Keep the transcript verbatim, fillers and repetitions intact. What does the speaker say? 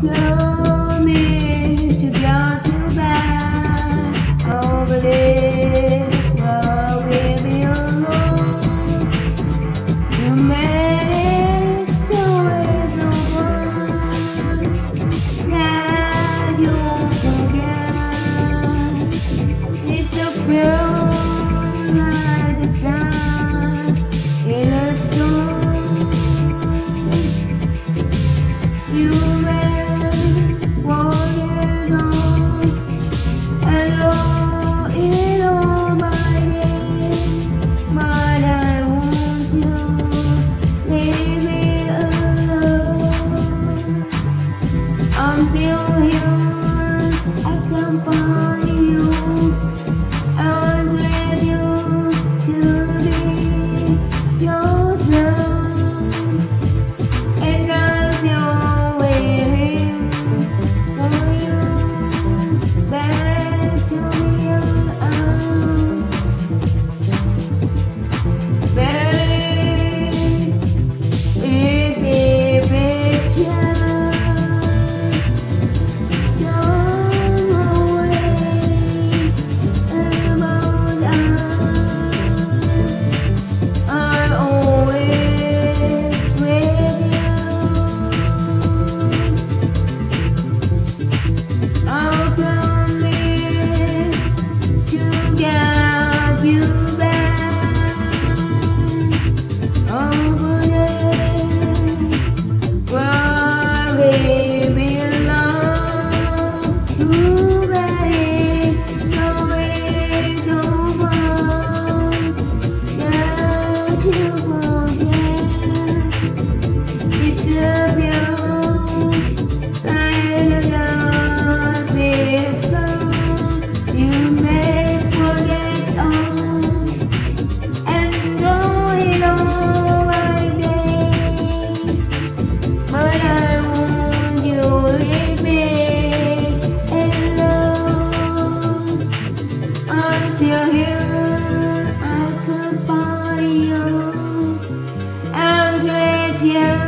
Tell me to go to bed over there where we belong. Too many stories of us that you forget. Disappear like the dust in a storm. You I'm still here, I can't find you. I want you to be yourself, and I'm still waiting for you back to me. Oh, baby, please be patient. Still here, I could find you. I'm with you.